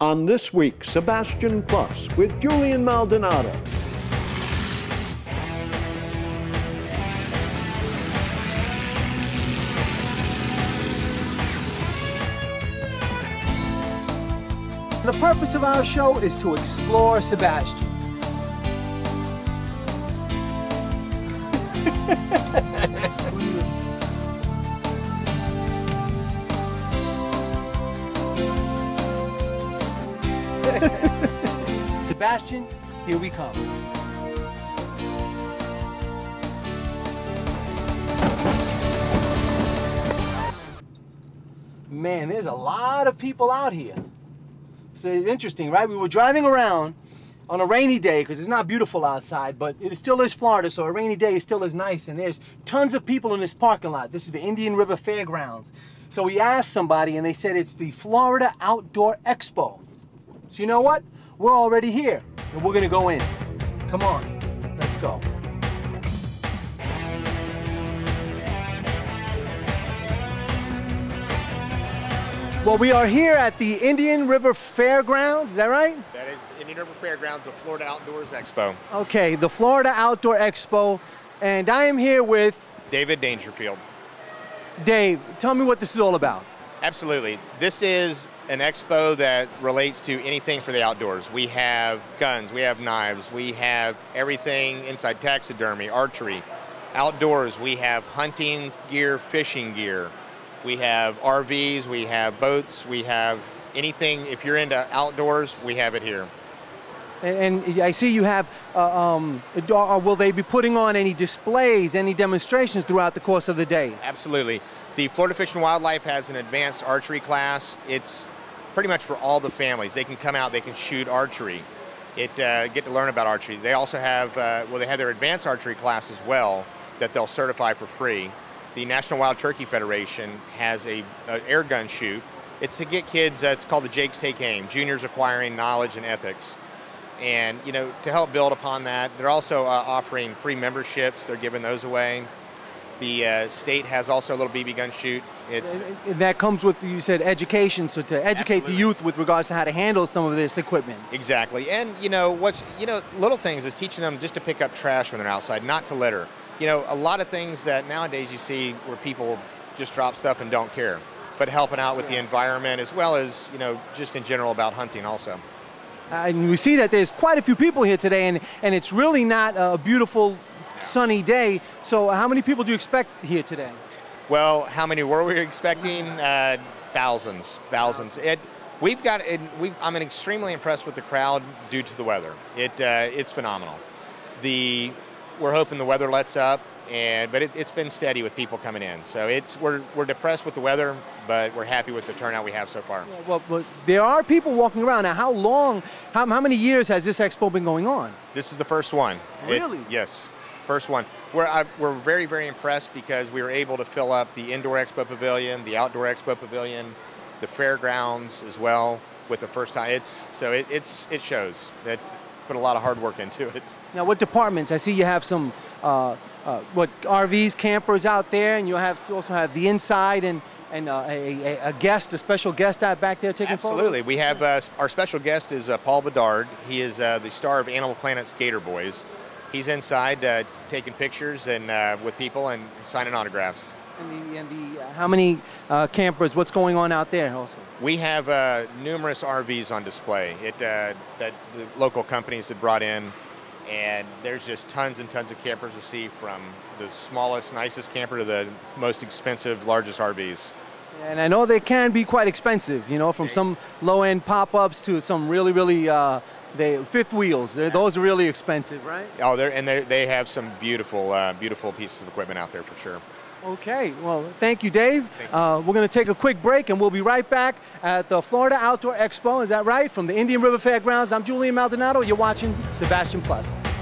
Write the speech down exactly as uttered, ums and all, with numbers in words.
On this week's Sebastian Plus with Julian Maldonado. The purpose of our show is to explore Sebastian. Sebastian, here we come. Man, there's a lot of people out here. So it's interesting, right? We were driving around on a rainy day because it's not beautiful outside, but it still is Florida, so a rainy day is still is nice. And there's tons of people in this parking lot. This is the Indian River Fairgrounds. So we asked somebody and they said it's the Florida Outdoor Expo. So you know what? We're already here and we're gonna go in. Come on, let's go. Well, we are here at the Indian River Fairgrounds, is that right? That is Indian River Fairgrounds, the Florida Outdoors Expo. Okay, the Florida Outdoor Expo, and I am here with David Dangerfield. Dave, tell me what this is all about. Absolutely. This is an expo that relates to anything for the outdoors. We have guns, we have knives, we have everything inside taxidermy, archery. Outdoors, we have hunting gear, fishing gear. We have R Vs, we have boats, we have anything. If you're into outdoors, we have it here. And, and I see you have, uh, um, or will they be putting on any displays, any demonstrations throughout the course of the day? Absolutely. The Florida Fish and Wildlife has an advanced archery class. It's pretty much for all the families. They can come out, they can shoot archery. It uh, get to learn about archery. They also have, uh, well, they have their advanced archery class as well that they'll certify for free. The National Wild Turkey Federation has a, a air gun shoot. It's to get kids, uh, it's called the Jake's Take Aim, juniors acquiring knowledge and ethics. And, you know, to help build upon that, they're also uh, offering free memberships. They're giving those away. The uh, state has also a little B B gun shoot. It's and, and that comes with, you said, education, so to educate Absolutely. the youth with regards to how to handle some of this equipment. Exactly. And, you know, what's, you know, little things is teaching them just to pick up trash when they're outside, not to litter. You know, a lot of things that nowadays you see where people just drop stuff and don't care, but helping out with yes. the environment as well as, you know, just in general about hunting also. Uh, and we see that there's quite a few people here today, and, and it's really not a beautiful sunny day. So how many people do you expect here today? Well, how many were we expecting? Uh, thousands, thousands. It, we've got, it, we, I'm extremely impressed with the crowd due to the weather. It, uh, it's phenomenal. The, we're hoping the weather lets up, and but it, it's been steady with people coming in. So it's we're we're depressed with the weather, but we're happy with the turnout we have so far. Yeah, well, but there are people walking around now. How long? How how many years has this expo been going on? This is the first one. Really? It, yes, first one. We're I, we're very very impressed because we were able to fill up the indoor expo pavilion, the outdoor expo pavilion, the fairgrounds as well with the first time. It's so it it's it shows that. Put a lot of hard work into it. Now, what departments? I see you have some, uh, uh, what, R Vs, campers out there, and you have to also have the inside and, and uh, a, a, a guest, a special guest out back there taking photos? Absolutely. We have, uh, our special guest is uh, Paul Bedard. He is uh, the star of Animal Planet's Gator Boys. He's inside uh, taking pictures and uh, with people and signing autographs. And the, and the uh, how many uh, campers, what's going on out there also? We have uh, numerous R Vs on display it, uh, that the local companies have brought in, and there's just tons and tons of campers to see, from the smallest, nicest camper to the most expensive, largest R Vs. And I know they can be quite expensive, you know, from some low-end pop-ups to some really, really, uh, they fifth wheels. They're, those are really expensive, right? Oh, they're, and they they have some beautiful, uh, beautiful pieces of equipment out there for sure. Okay, well, thank you, Dave. Thank you. Uh, we're going to take a quick break, and we'll be right back at the Florida Outdoor Expo. Is that right? From the Indian River Fairgrounds, I'm Julian Maldonado. You're watching Sebastian Plus.